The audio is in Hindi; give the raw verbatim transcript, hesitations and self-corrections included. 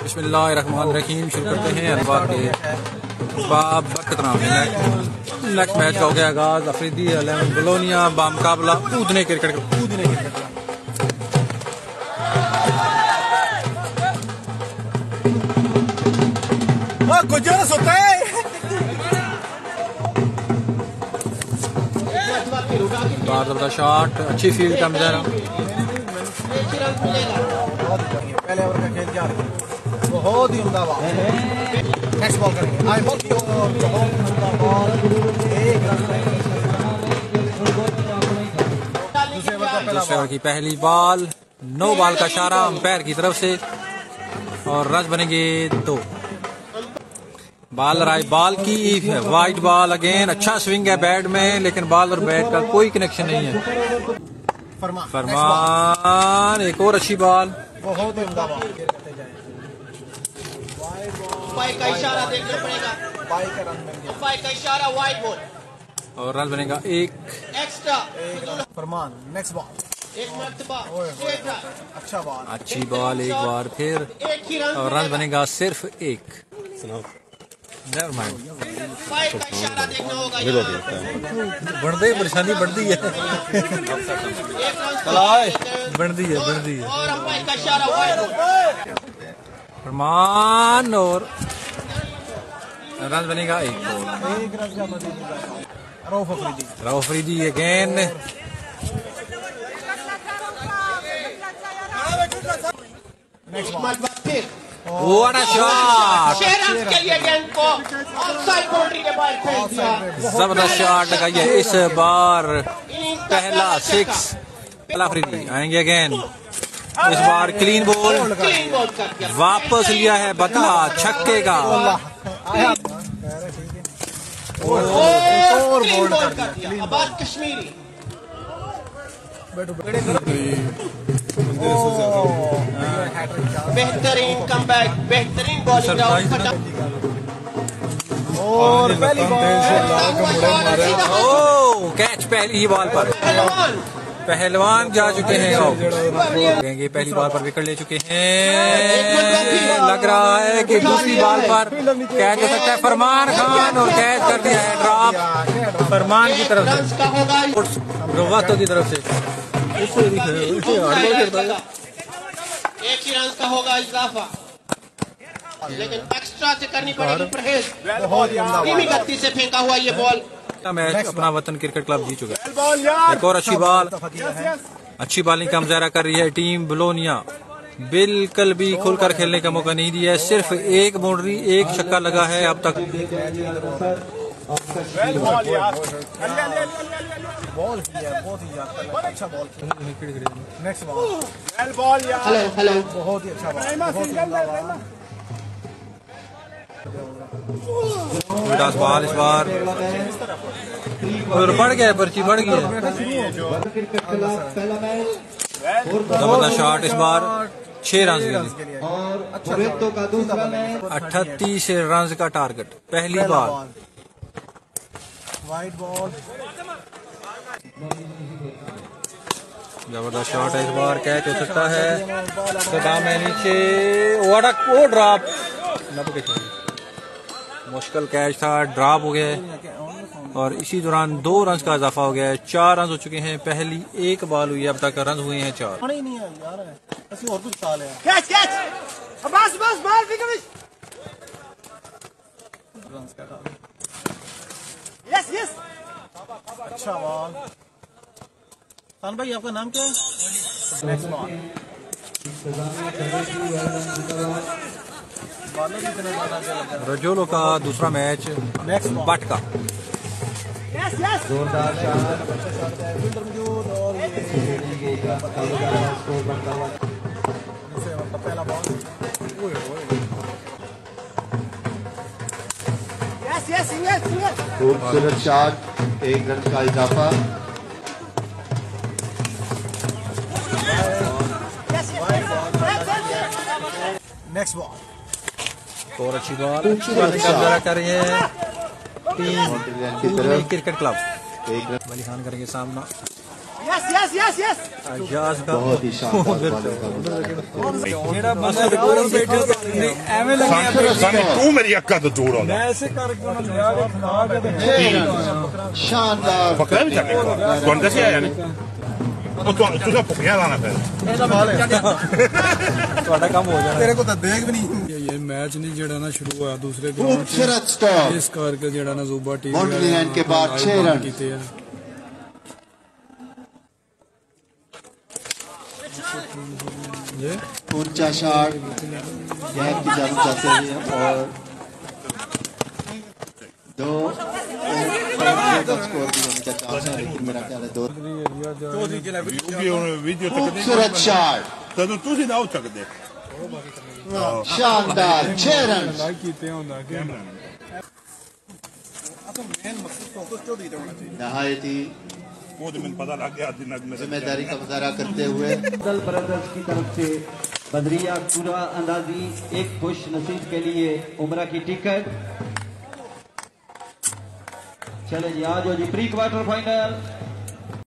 बिस्मिल्लाहिर्रहमानिर्रहीम। शुरू करते हैं अल्लाह के बाब बरकत नाम है। नेक्स्ट मैच का हो गया आगाज। अफरीदी इलेवन बोलोनिया बामुकाबला कूदने क्रिकेट कूदने क्रिकेट बार शॉट अच्छी फील्ड का मुजाहरा। पहले ओवर का खेल जा रहा है, बहुत ही उम्दा बॉल। नेक्स्ट बॉल करेंगे आई बॉल की बहुत उम्दा बॉल। एक दूसरे ओवर की पहली बॉल, नो बॉल का इशारा अंपायर की तरफ से और रन बनेंगे दो। बॉलर आई बॉल की वाइट बॉल अगेन। अच्छा स्विंग है बैट में, लेकिन बॉल और बैट का कोई कनेक्शन नहीं है। फरमान फरमान एक और अच्छी बॉल, बहुत ही उम्दा बॉल। का इशारा देखना पड़ेगा, बाई का रन बन गया, का इशारा वाइड बॉल और रन बनेगा एक एक्स्ट्रा। फरमान नेक्स्ट बॉल एक मर्तबा एक रन, अच्छा बॉल, अच्छी बॉल एक बार फिर एक ही रन और रन बनेगा सिर्फ एक। नेवर माइंड, का इशारा देखना होगा। बढ़ती परेशानी बढ़ती है, बढ़ती है बढ़ती है। और अंपायर का इशारा वाइड बॉल। फरमान और रन बनेगा एक बॉल। एक रन का नतीजा। Rauf Afridi Rauf Afridi again. Next ball फिर व्हाट अ शॉट, छह रन के लिए गेंद को ऑफसाइड बाउंड्री के बाहर फेंक दिया। जबरदस्त शॉट लगाई है इस बार, पहला सिक्स। अफरीदी आएंगे अगेन, इस बार क्लीन बॉल, क्लीन बॉल कर दिया। वापस लिया है बदला छक्के का। और क्लीन बॉल कर दिया। अब्बास कश्मीरी बेहतरीन कमबैक, बेहतरीन बॉलिंग और पहली ओ कैच पहली ही बॉल पर। पहलवान जा चुके हैं, कहेंगे पहली बॉल पर विकेट ले चुके हैं। लग रहा है कि दूसरी बॉल पर कैच हो सकता है। फरमान खान और कैच कर दिया है ड्रॉप फरमान की तरफ से, रोवातो की तरफ से। एक ही रन का होगा इजाफा, लेकिन एक्स्ट्रा से करनी पड़ेगी परहेज। धीमी गति से फेंका हुआ ये बॉल। मैच अपना वतन क्रिकेट क्लब जीत चुका है। एक और अच्छी बॉल, अच्छी बॉलिंग का मुजाहरा कर रही है टीम बोलोनिया। बिल्कुल भी खुलकर खेलने का मौका नहीं दिया है, सिर्फ एक बाउंड्री एक छक्का लगा है अब तक। बॉल किया बहुत ही अच्छा बॉल किया। नेक्स्ट बॉल हेलो हेलो बहुत ही अच्छा बॉल, बहुत ही उम्दा बॉल। उल्टा बॉल इस बार और बढ़ गया, पर्ची बढ़ गई। जबरदस्त शॉट इस बार, छह रन के लिए अठतीस रन का टारगेट। पहली बॉल वाइड बॉल, जबरदस्त शॉट है इस बार, कैच हो सकता है। सदाम है नीचे, वो ड्रॉप, मुश्किल कैच था, ड्रॉप हो गया और इसी दौरान दो रन का इजाफा हो गया है। चार रन हो चुके हैं, पहली एक बॉल हुई है, अब तक रन हुए हैं चार। नहीं नहीं है यार, ऐसी और कुछ साल है। कैच कैच बस बस बॉल यस यस अच्छा बॉल। खान भाई आपका नाम क्या है? नेक्स्ट बॉल रजोलो का दूसरा मैच नेक्स्ट बट का। यस यस जोरदार शॉट, अच्छा शॉट है फील्डर मौजूद और ये पहला ball. Yes yes yes yes खूबसूरत शॉट, एक रन का इजाफा। नेक्स्ट बॉल और अच्छी बॉल, अच्छी बॉलिंग का मुजाहरा कर रही है टीम क्रिकेट क्लब। एक रन वली खान करेंगे सामना। यस यस यस अजाज का बहुत ही शानदार बॉलिंग का ਜਿਹੜਾ ਬੰਦਾ ਕੋਲ ਬੈਠੇ ਨਹੀਂ ਐਵੇਂ ਲੱਗਿਆ सानी तू मेरी अक्का तो दूर हो मैं ऐसे करके उन्होंने लिया के खिला के ते छह रन शानदार पकड़ा भी चले कौन कैसे आया ने ਉਹ ਤੂੰ ਤੁਸੀਂ ਭੁੱਖਿਆ ਲਾਣਾ ਫਿਰ ਇਹਦਾ ਬਾਲ ਹੈ ਤੁਹਾਡਾ ਕੰਮ ਹੋ ਜਾਣਾ ਤੇਰੇ ਕੋਲ ਤਾਂ ਦੇਖ ਵੀ ਨਹੀਂ ਇਹ ਮੈਚ ਨਹੀਂ ਜਿਹੜਾ ਨਾ ਸ਼ੁਰੂ ਹੋਇਆ ਦੂਸਰੇ ਗਰਾਊਂਡ खूबसूरत स्टॉप ਇਸ ਕਰਕੇ ਜਿਹੜਾ ਨਾ ਜ਼ੂਬਾ ਟੀਮ बाउंड्री लाइन के बाद छह रन ਕੀਤੇ ਆ ऊंचा शॉट गैप की जानब जाते हुए और दो स्कोर भी होने का चांस है लेकिन मेरा ख्याल है दो ਵੀਡੀਓ खूबसूरत शॉट ਤੈਨੂੰ ਤੁਸੀਂ ਨਾ ਉੱਠ ਸਕਦੇ शानदार छह रन ਲਾਈਕ ਕੀਤੇ ਹੁੰਦਾ ਕਿ नहायत ही ਉਹ ਤੇ ਮੈਨੂੰ ਪਤਾ ਲੱਗ ਗਿਆ ਅੱਜ ਨਗ ਮੇਰੇ जिम्मेदारी का मुजाहरा करते हुए दल ब्रदर्स की तरफ से बदरिया पूरा अंदाजी एक खुश नसीब के लिए उमरा की टिकट। चले जी आज हो जी प्री क्वार्टर फाइनल